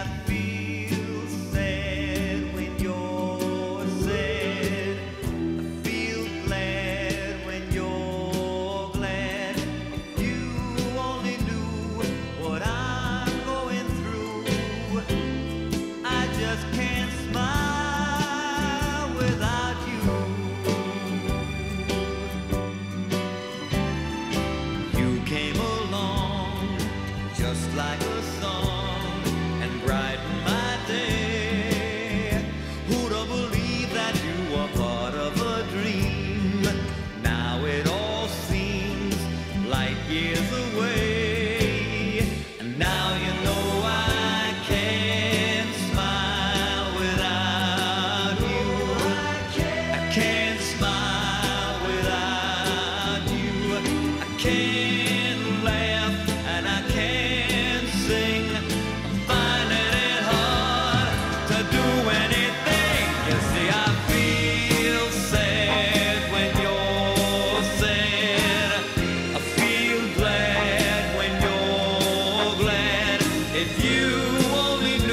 feel sad when you're sad. I feel glad when you're glad. If you only knew what I'm going through, I just can't smile without you. You came along just like a song and brighten my day. Who'd have believed that you were part of a dream? Now it all seems light years away, and now you know I can't smile without you. I can't smile without you. I can't laugh and I can't sing. I'm finding it hard to do anything. You see, I feel sad when you're sad. I feel glad when you're glad. If you only